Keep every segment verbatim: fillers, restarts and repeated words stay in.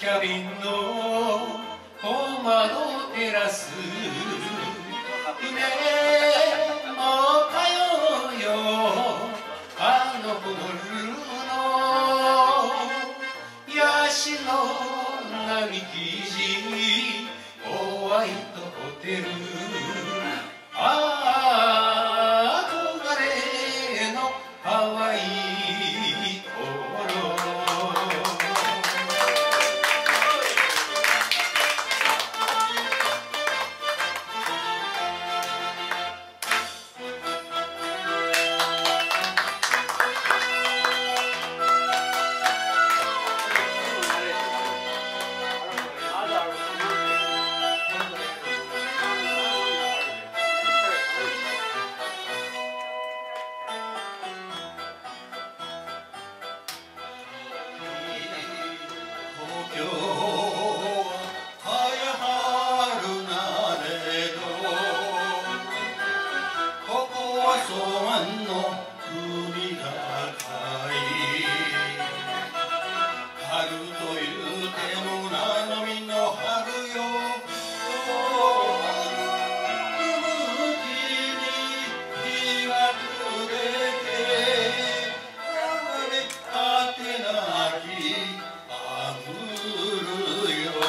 車輪の小窓照らす夢も通うよあの頃のヤシの並木ホワイトホテルああ憧れのハワイ春というても七海の春よ吹雪に日が暮れて流れ果てなきあふるよ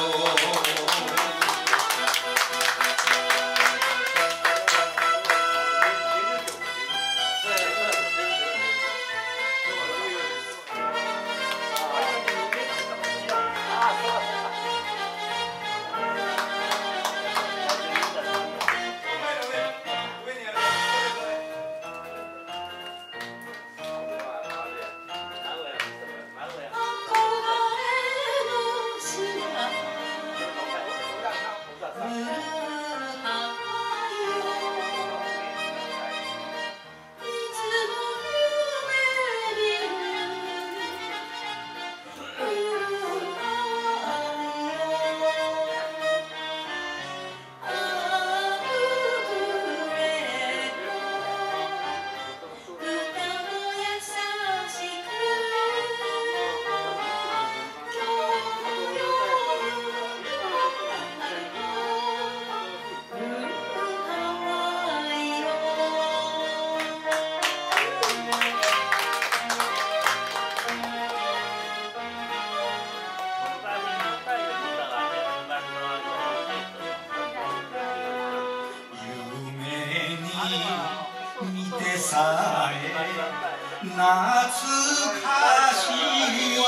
見てさえ懐かしい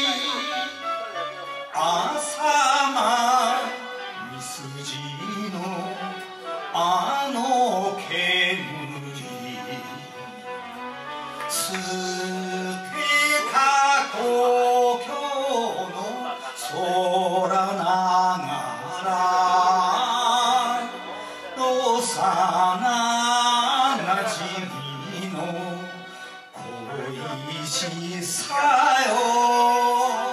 朝間みすじのあの煙捨てた故郷の空ながら幼なじみの恋しさよ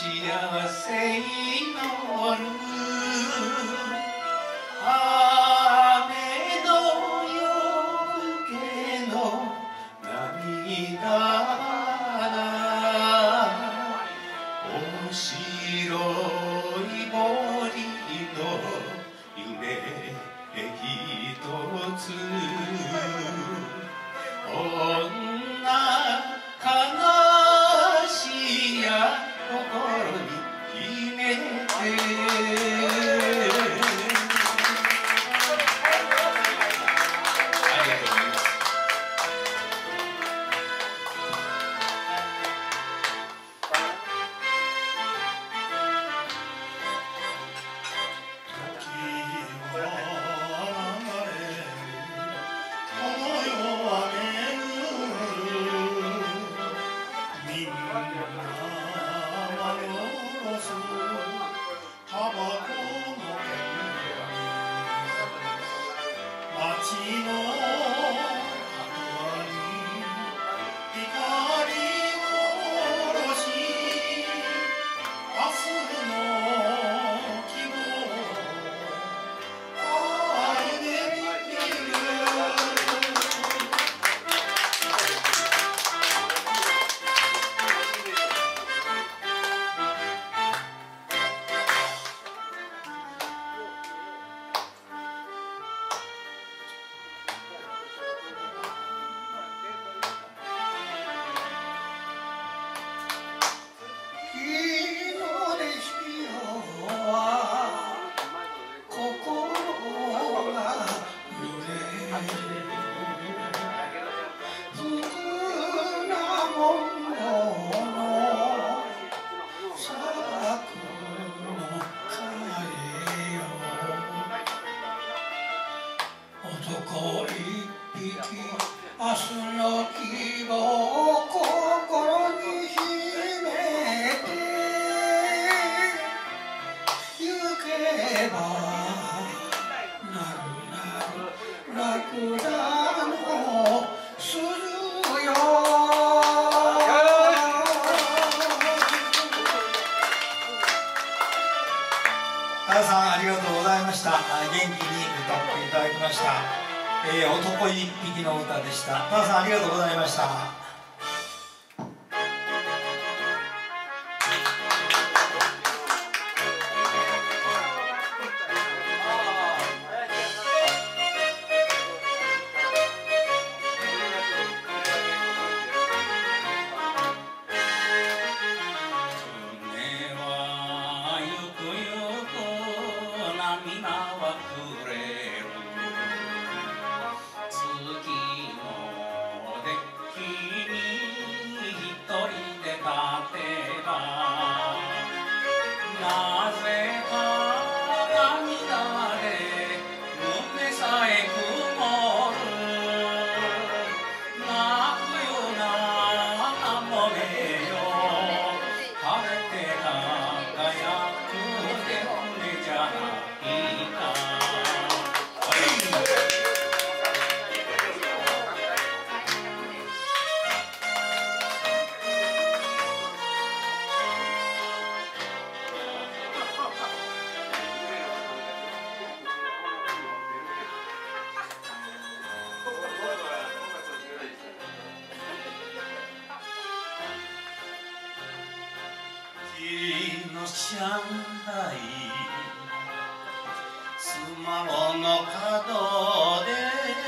幸せ祈る雨の夜更けの涙がお白い森の夢一つこんな悲しいや心に秘めて男一匹明日の希望を心に秘めて行けばなるなるラクダの鈴よ多田さんありがとうございました。元気に歌っていただきました、えー、男一匹の歌でした。多田さんありがとうございました。上海スマホの角で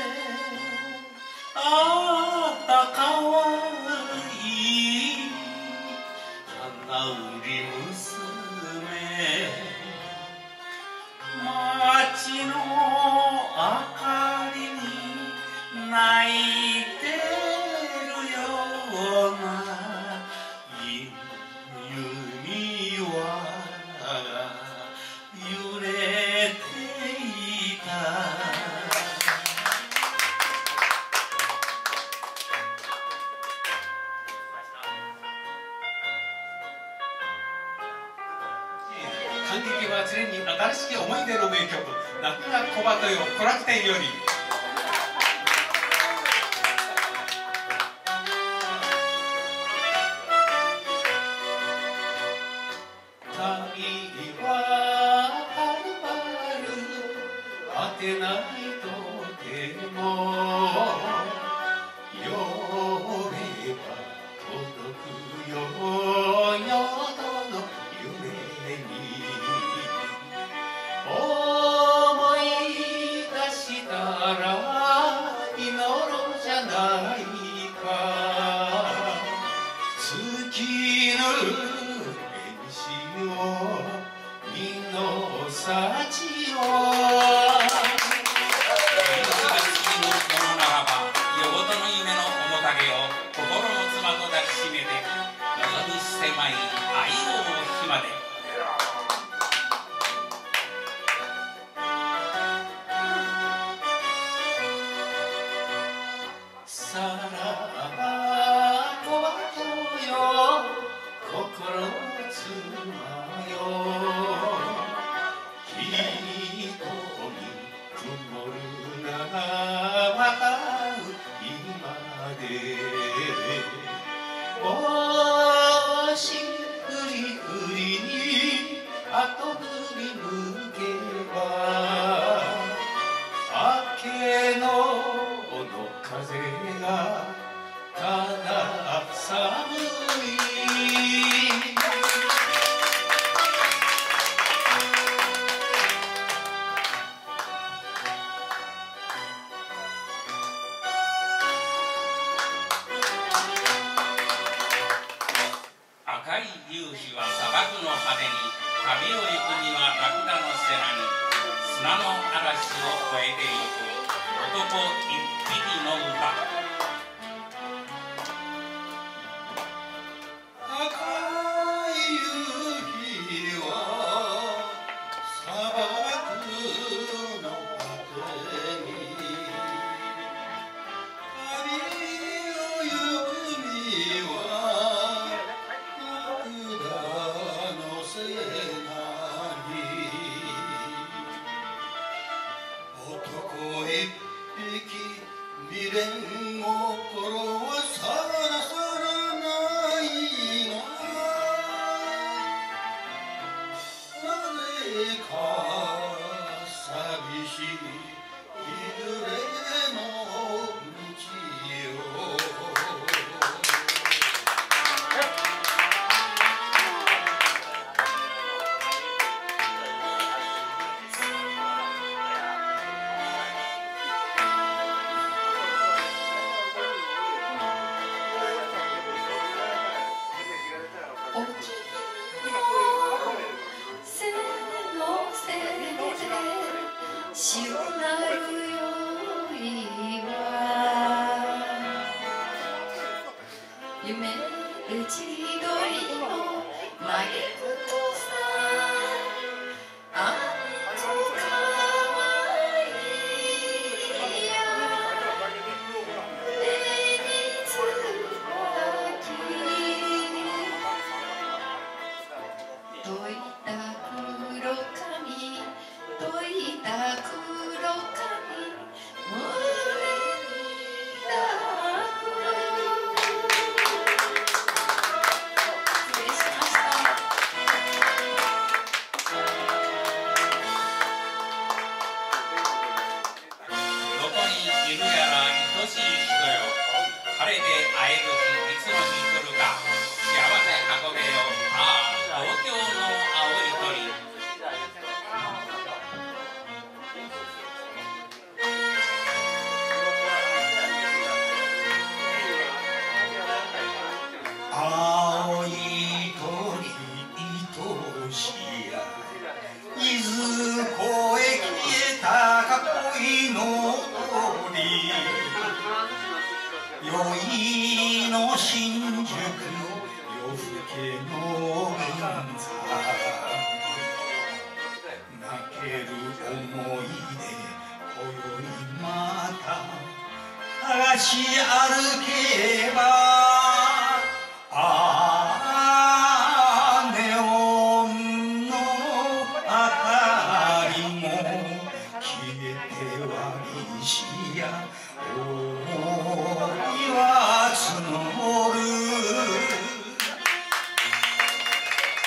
あったかわいい花売り娘街の明かりに泣いてるような揺れていた感激は常に新しき思い出の名曲「泣くな小鳩よ娯楽店」より。 てないとでも呼べば届くよ夜の夢に思い出したら祈ろうじゃないか月の身の幸を狭い愛の日までさらば小鳩よ心妻よ瞳曇るなわかう今でしふりふりに後振り向けば明けの風がただ寒い赤い夕日は砂漠の果てに旅を行くにはラクダの背中に砂の嵐を越えてゆく男一匹の歌赤い夕日は砂漠の果てに旅を行くには一匹未練心はさらさらないななぜか寂しいいずれの道よ潮なるよいは夢打ち鳥の嘆くとさあんとかわいや目につばきといた黒髪といた黒髪胸に抱く失礼しましたどこにいるやら愛しい人よ晴れて会える日いつの日来るか幸せ運べよああ東京の青い鳥青い鳥愛しやいずこへ消えたか恋の鳥宵の新宿夜更けの銀座泣ける思い出今宵また探し歩けばああネオンの明かりも消えては西や思いは募る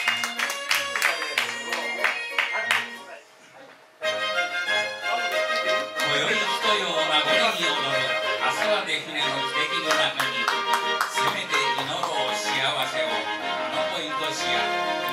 「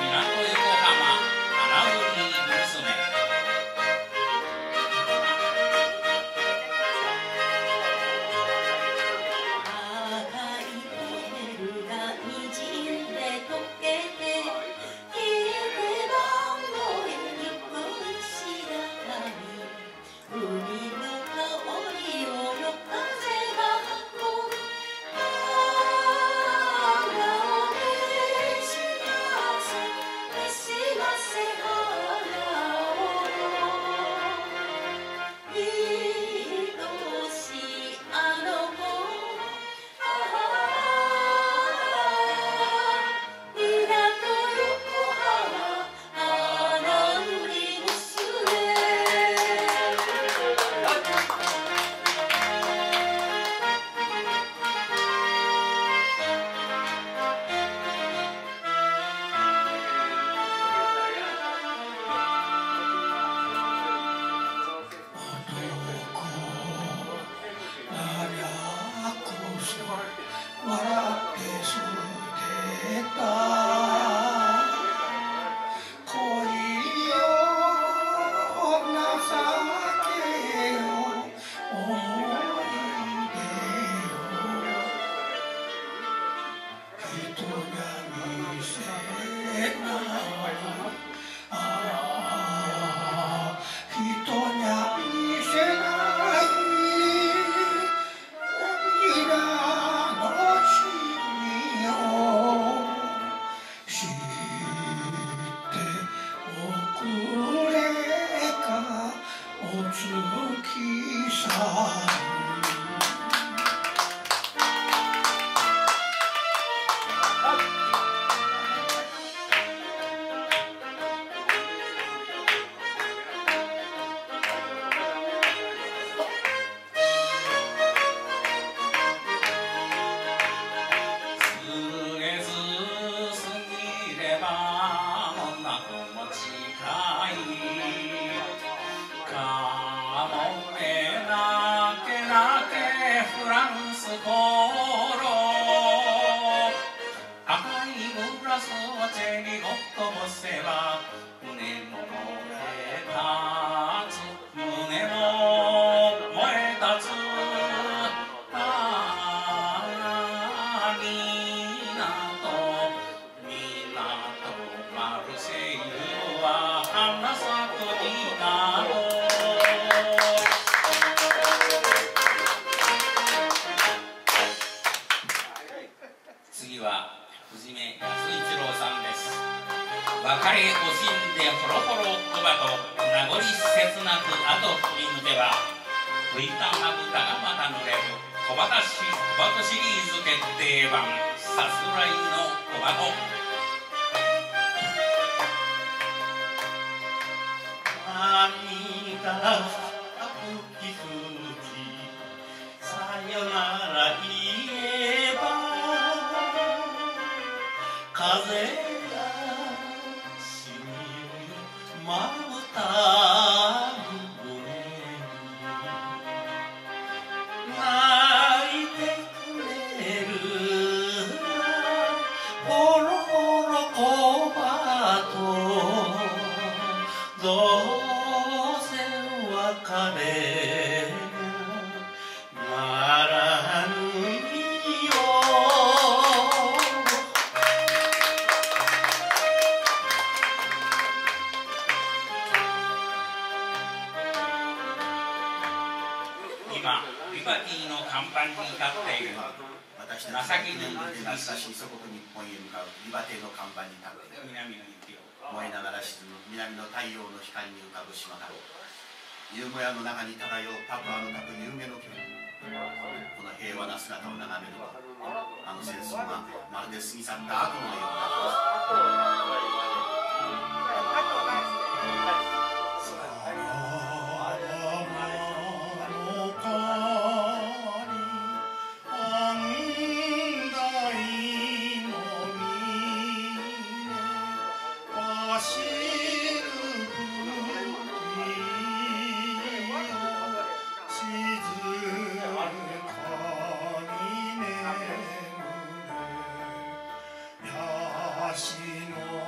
しの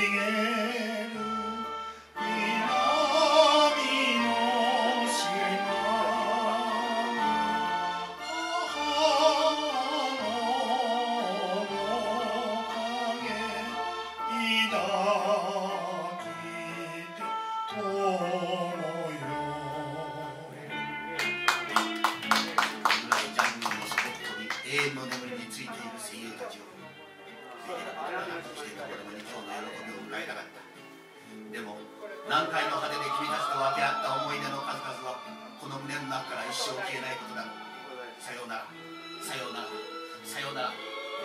南海の果てで君たちと分け合った思い出の数々はこの胸の中から一生消えないことだろう。さようなら、さようなら、さようなら。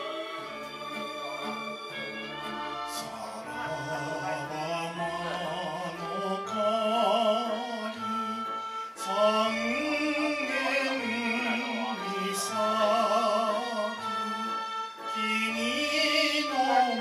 さらばのかり三軒に咲き君の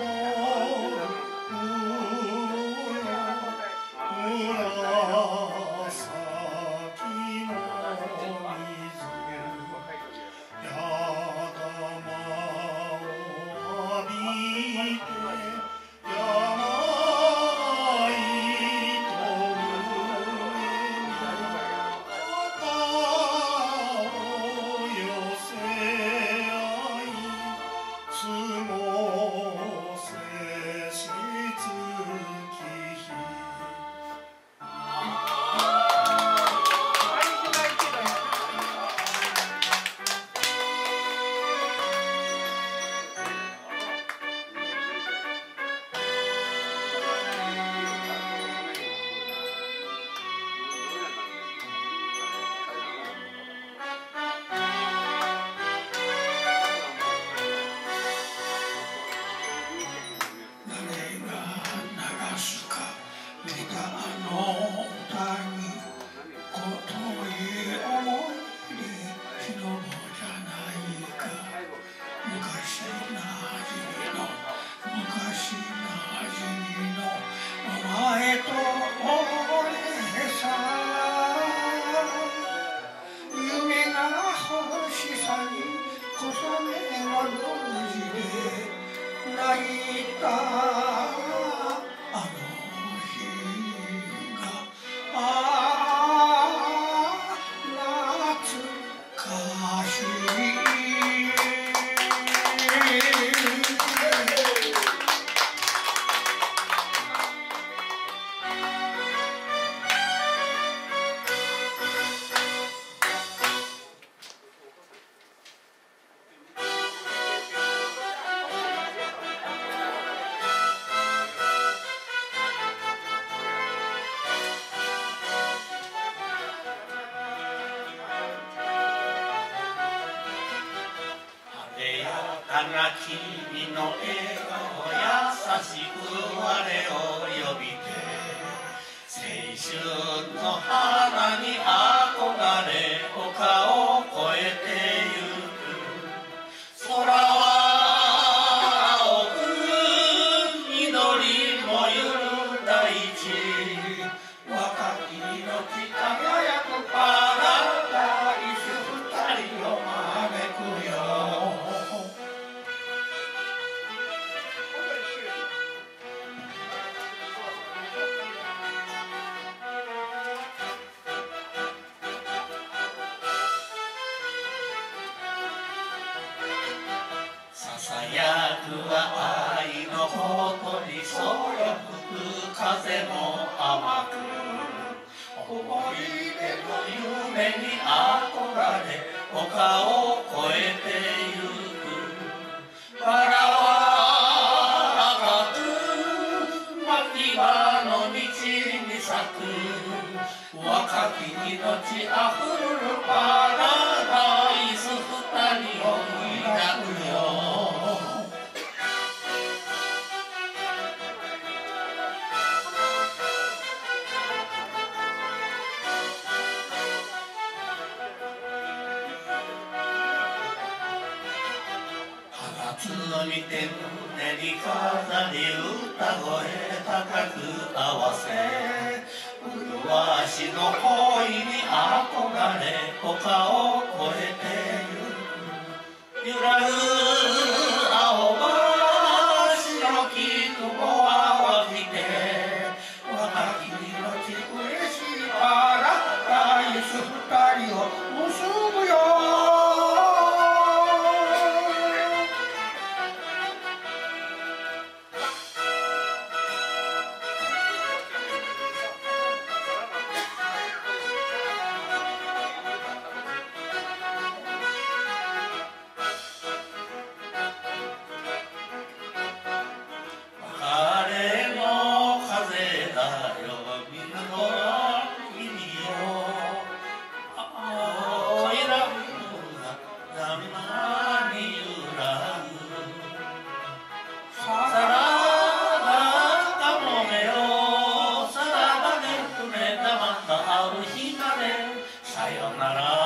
君の笑顔優しく我を呼びて青春の花に憧れ丘を越えてゆく空は青く緑もゆる大地若き命輝くパラダイス二人を招くよさやくは愛のほとりそよ吹く風も甘く思い出の夢に憧れ丘を越えてゆくバラは赤く牧場の道に咲く若き命あふるパラダイス二人を抱くよ見て胸に飾り歌声高く合わせ麗しの恋に憧れ丘を越えてゆく揺らぐ青葉白き雲はわきようなら。